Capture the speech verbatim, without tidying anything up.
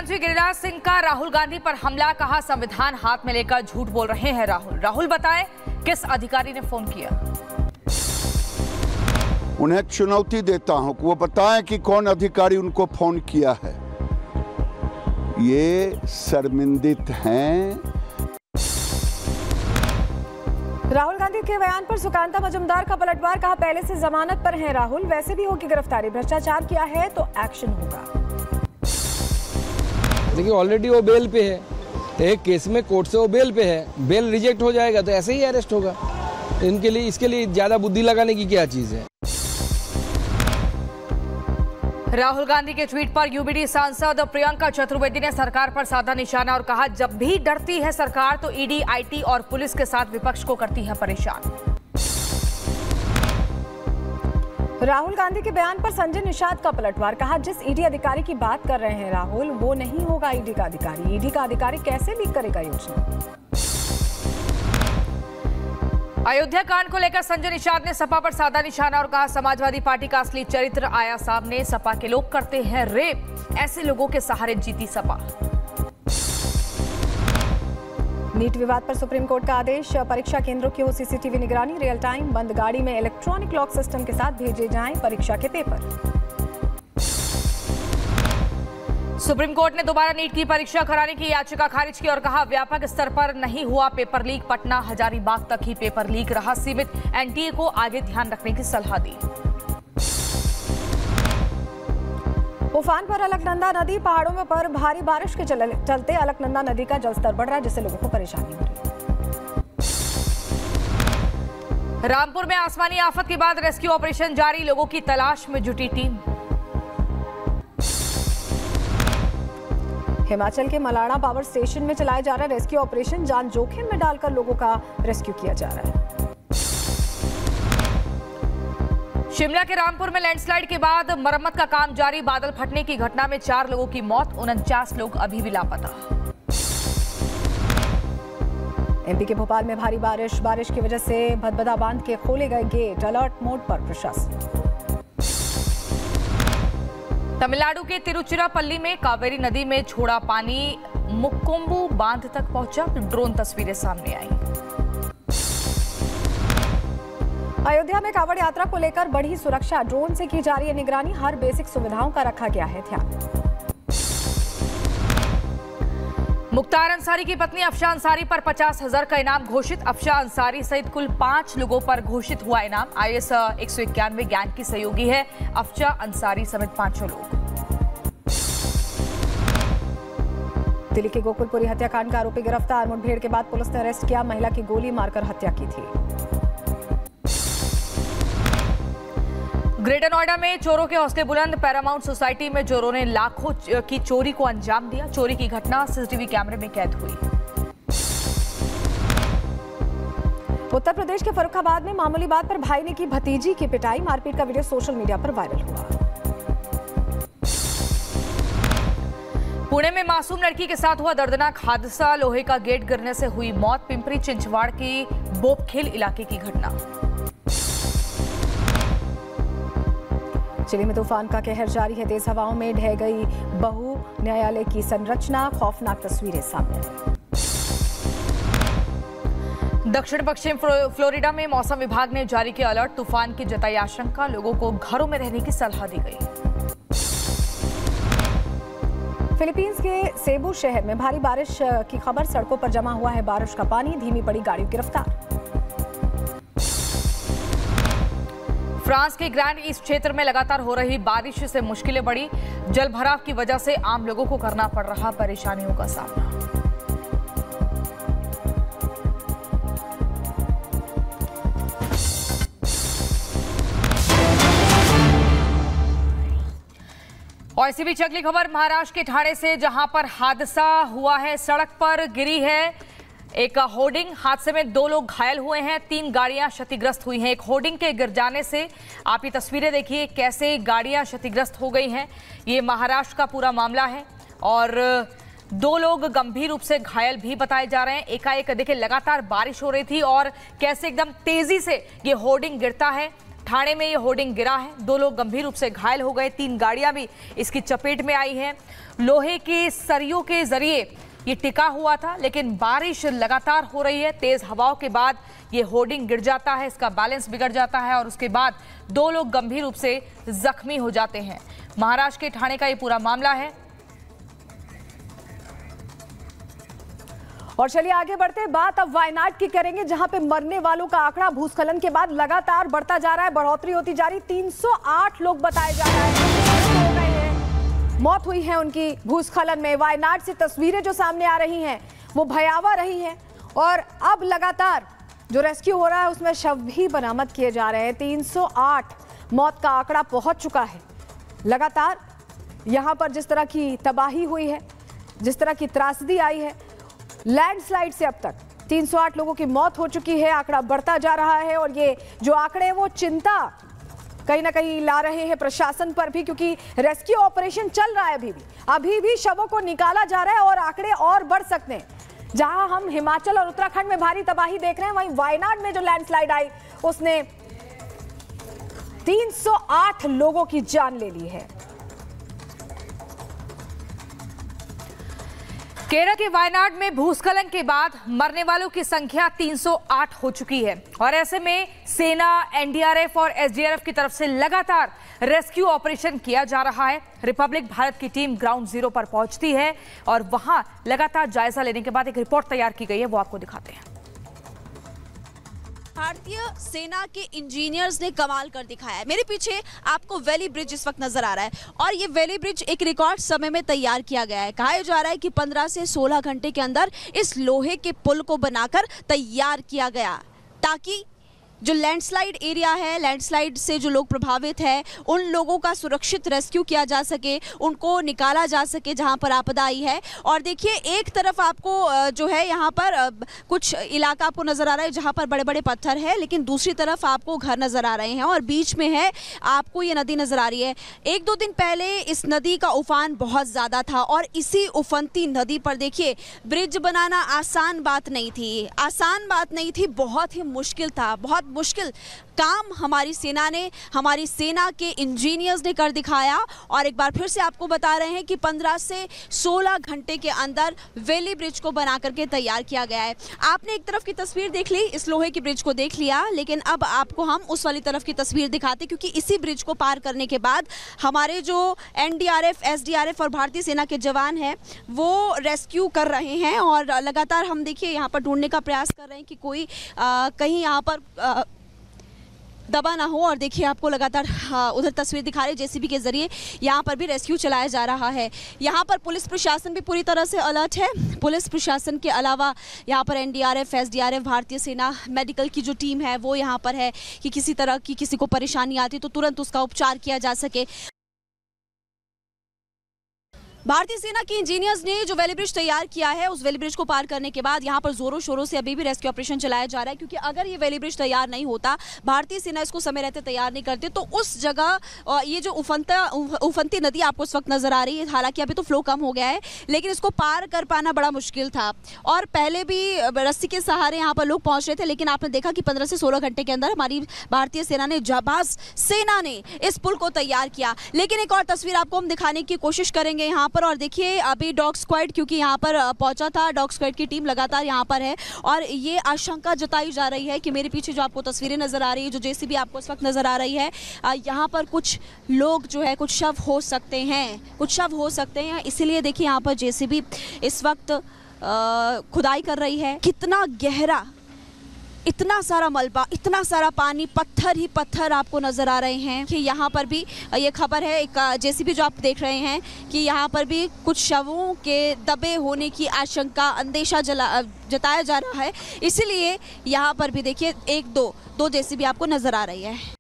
मंत्री गिरिराज सिंह का राहुल गांधी पर हमला, कहा संविधान हाथ में लेकर झूठ बोल रहे हैं राहुल। राहुल बताएं किस अधिकारी ने फोन किया। उन्हें चुनौती देता हूं कि वो बताएं कि कौन अधिकारी उनको फोन किया है। ये शर्मिंदित हैं। राहुल गांधी के बयान पर सुकांता मजुमदार का पलटवार, कहा पहले से जमानत पर हैं राहुल, वैसे भी होगी गिरफ्तारी, भ्रष्टाचार किया है तो एक्शन होगा। देखिए ऑलरेडी वो बेल पे है, एक केस में कोर्ट से वो बेल पे है, बेल रिजेक्ट हो जाएगा तो ऐसे ही अरेस्ट होगा। इनके लिए इसके लिए ज्यादा बुद्धि लगाने की क्या चीज है। राहुल गांधी के ट्वीट पर यूबीडी सांसद प्रियंका चतुर्वेदी ने सरकार पर साधा निशाना और कहा जब भी डरती है सरकार तो ईडी, आईटी और पुलिस के साथ विपक्ष को करती है परेशान। राहुल गांधी के बयान पर संजय निषाद का पलटवार, कहा जिस ईडी अधिकारी की बात कर रहे हैं राहुल वो नहीं होगा ईडी का अधिकारी। ईडी का अधिकारी कैसे लीक करेगा योजना। अयोध्या कांड को लेकर संजय निषाद ने सपा पर साधा निशाना और कहा समाजवादी पार्टी का असली चरित्र आया सामने, सपा के लोग करते हैं रेप, ऐसे लोगों के सहारे जीती सपा। नीट विवाद पर सुप्रीम कोर्ट का आदेश, परीक्षा केंद्रों की हो सीसीटीवी निगरानी, रियल टाइम, बंद गाड़ी में इलेक्ट्रॉनिक लॉक सिस्टम के साथ भेजे जाएं परीक्षा के पेपर। सुप्रीम कोर्ट ने दोबारा नीट की परीक्षा कराने की याचिका खारिज की और कहा व्यापक स्तर पर नहीं हुआ पेपर लीक, पटना हजारीबाग तक ही पेपर लीक रहा सीमित, एनटीए को आगे ध्यान रखने की सलाह दी। उफान पर अलकनंदा नदी, पहाड़ों पर भारी बारिश के चलते अलकनंदा नदी का जलस्तर बढ़ रहा है जिससे लोगों को परेशानी हो रही है। रामपुर में आसमानी आफत के बाद रेस्क्यू ऑपरेशन जारी, लोगों की तलाश में जुटी टीम। हिमाचल के मलाड़ा पावर स्टेशन में चलाया जा रहा है रेस्क्यू ऑपरेशन, जान जोखिम में डालकर लोगों का रेस्क्यू किया जा रहा है। शिमला के रामपुर में लैंडस्लाइड के बाद मरम्मत का काम जारी, बादल फटने की घटना में चार लोगों की मौत, उनचास लोग अभी भी लापता। एमपी के भोपाल में भारी बारिश, बारिश की वजह से भदभदा बांध के खोले गए गेट, अलर्ट मोड पर प्रशासन। तमिलनाडु के तिरुचिरापल्ली में कावेरी नदी में छोड़ा पानी मुक्कोम्बू बांध तक पहुंचा, ड्रोन तस्वीरें सामने आई। अयोध्या में कावड़ यात्रा को लेकर बढ़ी सुरक्षा, ड्रोन से की जा रही है निगरानी, हर बेसिक सुविधाओं का रखा गया है ध्यान। मुख्तार अंसारी की पत्नी अफशा अंसारी पर पचास हजार का इनाम घोषित, अफशा अंसारी सहित कुल पांच लोगों पर घोषित हुआ इनाम। आईएस एक सौ इक्यानवे गैंग की सहयोगी है अफशा अंसारी समेत पांचों लोग। दिल्ली के गोकुलपुरी हत्याकांड का आरोपी गिरफ्तार, मुठभेड़ के बाद पुलिस ने अरेस्ट किया, महिला की गोली मारकर हत्या की थी। ग्रेटर नोएडा में चोरों के हौसले बुलंद, पैरामाउंट सोसाइटी में चोरों ने लाखों की चोरी को अंजाम दिया, चोरी की घटना सीसीटीवी कैमरे में कैद हुई। उत्तर प्रदेश के फर्रुखाबाद में मामूली बात पर भाई ने की भतीजी की पिटाई, मारपीट का वीडियो सोशल मीडिया पर वायरल हुआ। पुणे में मासूम लड़की के साथ हुआ दर्दनाक हादसा, लोहे का गेट गिरने से हुई मौत, पिंपरी चिंचवाड़ की बोपखेल इलाके की घटना। चिली में तूफान का कहर जारी है, तेज हवाओं में ढह गई बहु न्यायालय की संरचना, खौफनाक तस्वीरें सामने आई। दक्षिण पश्चिम फ्लोरिडा में मौसम विभाग ने जारी किया अलर्ट, तूफान की जताई आशंका, लोगों को घरों में रहने की सलाह दी गई। फिलीपींस के सेबू शहर में भारी बारिश की खबर, सड़कों पर जमा हुआ है बारिश का पानी, धीमी पड़ी गाड़ियों की रफ्तार। फ्रांस के ग्रैंड ईस्ट क्षेत्र में लगातार हो रही बारिश से मुश्किलें बढ़ी, जलभराव की वजह से आम लोगों को करना पड़ रहा परेशानियों का सामना। और इसी बीच अगली खबर महाराष्ट्र के ठाणे से, जहां पर हादसा हुआ है, सड़क पर गिरी है एक होर्डिंग, हादसे में दो लोग घायल हुए हैं, तीन गाड़ियां क्षतिग्रस्त हुई हैं। एक होर्डिंग के गिर जाने से आप ये तस्वीरें देखिए कैसे गाड़ियां क्षतिग्रस्त हो गई हैं। ये महाराष्ट्र का पूरा मामला है और दो लोग गंभीर रूप से घायल भी बताए जा रहे हैं। एकाएक देखिए लगातार बारिश हो रही थी और कैसे एकदम तेजी से ये होर्डिंग गिरता है। ठाणे में ये होर्डिंग गिरा है, दो लोग गंभीर रूप से घायल हो गए, तीन गाड़ियां भी इसकी चपेट में आई हैं। लोहे के सरियों के जरिए ये टिका हुआ था, लेकिन बारिश लगातार हो रही है, तेज हवाओं के बाद ये होर्डिंग गिर जाता है, इसका बैलेंस बिगड़ जाता है और उसके बाद दो लोग गंभीर रूप से जख्मी हो जाते हैं। महाराष्ट्र के ठाणे का ये पूरा मामला है। और चलिए आगे बढ़ते हैं, बात अब वायनाड की करेंगे, जहां पे मरने वालों का आंकड़ा भूस्खलन के बाद लगातार बढ़ता जा रहा है, बढ़ोतरी होती जा रही। तीन सौ आठ लोग बताए जा रहे हैं, मौत हुई है उनकी भूस्खलन में। वायनाड से तस्वीरें जो सामने आ रही हैं वो भयावह रही हैं और अब लगातार जो रेस्क्यू हो रहा है उसमें शव भी बरामद किए जा रहे हैं। तीन सौ आठ मौत का आंकड़ा पहुंच चुका है। लगातार यहां पर जिस तरह की तबाही हुई है, जिस तरह की त्रासदी आई है, लैंडस्लाइड से अब तक तीन सौ आठ लोगों की मौत हो चुकी है, आंकड़ा बढ़ता जा रहा है और ये जो आंकड़े हैं वो चिंता कहीं ना कहीं ला रहे हैं प्रशासन पर भी, क्योंकि रेस्क्यू ऑपरेशन चल रहा है अभी भी अभी भी शवों को निकाला जा रहा है और आंकड़े और बढ़ सकते हैं। जहां हम हिमाचल और उत्तराखंड में भारी तबाही देख रहे हैं, वहीं वायनाड में जो लैंडस्लाइड आई उसने तीन सौ आठ लोगों की जान ले ली है। केरल के वायनाड में भूस्खलन के बाद मरने वालों की संख्या तीन सौ आठ हो चुकी है और ऐसे में सेना, एनडीआरएफ और एसडीआरएफ की तरफ से लगातार रेस्क्यू ऑपरेशन किया जा रहा है। रिपब्लिक भारत की टीम ग्राउंड जीरो पर पहुंचती है और वहां लगातार जायजा लेने के बाद एक रिपोर्ट तैयार की गई है, वो आपको दिखाते हैं। भारतीय सेना के इंजीनियर्स ने कमाल कर दिखाया है। मेरे पीछे आपको वैली ब्रिज इस वक्त नजर आ रहा है और ये वैली ब्रिज एक रिकॉर्ड समय में तैयार किया गया है। कहा जा रहा है कि पंद्रह से सोलह घंटे के अंदर इस लोहे के पुल को बनाकर तैयार किया गया, ताकि जो लैंडस्लाइड एरिया है, लैंडस्लाइड से जो लोग प्रभावित हैं, उन लोगों का सुरक्षित रेस्क्यू किया जा सके, उनको निकाला जा सके जहां पर आपदा आई है। और देखिए, एक तरफ आपको जो है यहाँ पर कुछ इलाका आपको नज़र आ रहा है जहां पर बड़े बड़े पत्थर है, लेकिन दूसरी तरफ आपको घर नज़र आ रहे हैं और बीच में है आपको ये नदी नज़र आ रही है। एक दो दिन पहले इस नदी का उफान बहुत ज़्यादा था और इसी उफनती नदी पर देखिए ब्रिज बनाना आसान बात नहीं थी, आसान बात नहीं थी, बहुत ही मुश्किल था, बहुत मुश्किल काम हमारी सेना ने, हमारी सेना के इंजीनियर्स ने कर दिखाया। और एक बार फिर से आपको बता रहे हैं कि पंद्रह से सोलह घंटे के अंदर वैली ब्रिज को बना करके तैयार किया गया है। आपने एक तरफ की तस्वीर देख ली, इस लोहे की ब्रिज को देख लिया, लेकिन अब आपको हम उस वाली तरफ की तस्वीर दिखाते, क्योंकि इसी ब्रिज को पार करने के बाद हमारे जो एनडीआरएफ, एसडीआरएफ और भारतीय सेना के जवान हैं वो रेस्क्यू कर रहे हैं और लगातार हम देखिए यहाँ पर ढूंढने का प्रयास कर रहे हैं कि कोई आ, कहीं यहाँ पर आ, दबा ना हो। और देखिए आपको लगातार उधर तस्वीर दिखा रहे जेसीबी के जरिए यहाँ पर भी रेस्क्यू चलाया जा रहा है। यहाँ पर पुलिस प्रशासन भी पूरी तरह से अलर्ट है। पुलिस प्रशासन के अलावा यहाँ पर एनडीआरएफ, एसडीआरएफ, भारतीय सेना, मेडिकल की जो टीम है वो यहाँ पर है कि किसी तरह की किसी को परेशानी आती तो तुरंत उसका उपचार किया जा सके। भारतीय सेना के इंजीनियर्स ने जो वैली ब्रिज तैयार किया है, उस वैली ब्रिज को पार करने के बाद यहाँ पर जोरों शोरों से अभी भी रेस्क्यू ऑपरेशन चलाया जा रहा है, क्योंकि अगर ये वैली ब्रिज तैयार नहीं होता, भारतीय सेना इसको समय रहते तैयार नहीं करते, तो उस जगह ये जो उफनता उफनती नदी आपको इस वक्त नजर आ रही है, हालांकि अभी तो फ्लो कम हो गया है, लेकिन इसको पार कर पाना बड़ा मुश्किल था। और पहले भी रस्सी के सहारे यहाँ पर लोग पहुँच रहे थे, लेकिन आपने देखा कि पंद्रह से सोलह घंटे के अंदर हमारी भारतीय सेना ने, जाबाज सेना ने इस पुल को तैयार किया। लेकिन एक और तस्वीर आपको हम दिखाने की कोशिश करेंगे यहाँ पर। और देखिए अभी डॉग स्क्वाड, क्योंकि यहाँ पर पहुंचा था, डॉग स्क्वाड की टीम लगातार यहाँ पर है और ये आशंका जताई जा रही है कि मेरे पीछे जो आपको तस्वीरें नजर आ रही है, जो जेसीबी आपको इस वक्त नजर आ रही है, यहाँ पर कुछ लोग जो है, कुछ शव हो सकते हैं, कुछ शव हो सकते हैं। इसीलिए देखिए यहाँ पर जेसीबी इस वक्त खुदाई कर रही है। कितना गहरा, इतना सारा मलबा, इतना सारा पानी, पत्थर ही पत्थर आपको नजर आ रहे हैं कि यहाँ पर भी ये खबर है, एक जेसीबी जो आप देख रहे हैं कि यहाँ पर भी कुछ शवों के दबे होने की आशंका, अंदेशा जला जताया जा रहा है। इसीलिए यहाँ पर भी देखिए एक दो दो जेसीबी आपको नजर आ रही है।